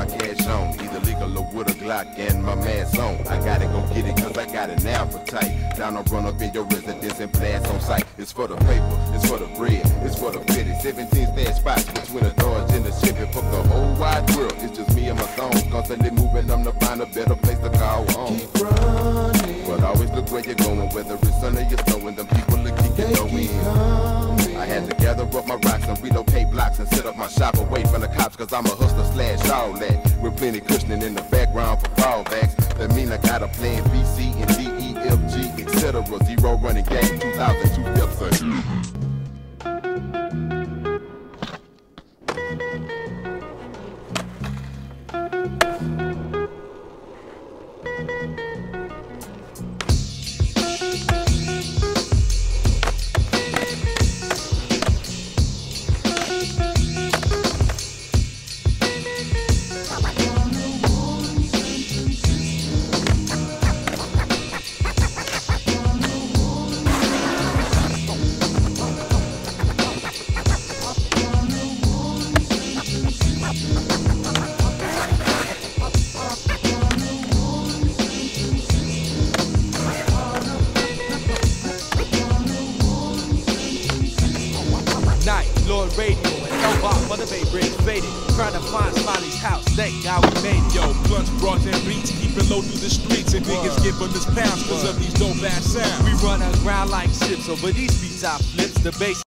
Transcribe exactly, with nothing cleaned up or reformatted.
my cash on, either legal or with a Glock and my mask on. I gotta go get it cause I got an appetite. Down to run up in your residence and blast on sight. It's for the paper, it's for the bread, it's for the fitted. seventeen stash spots between the doors and the Chevy. Fuck the whole wide world, it's just me and my thongs. Constantly moving, I'm to find a better place to call home. Keep running, but always look where you're going, whether it's sun or you're snowing. Them people look keep you going. I had to gather up my rocks and relocate blocks and set up my shop away from the cops, cause I'm a hustler slash all that. With plenty cushioning in the background for fallbacks. That mean I got a plan B, C, and D, E, F, G, et cetera. Zero running game, two thousand two steps ahead. Lord Radio and L-Bop for the Bay Bridge faded. Trying to find Smiley's house, thank God we made it. Yo, blunts, broads, and beats, keeping low through the streets. And niggas giving us pounds cause of these dope ass sounds. We run aground like ships over these beats I flips the bass.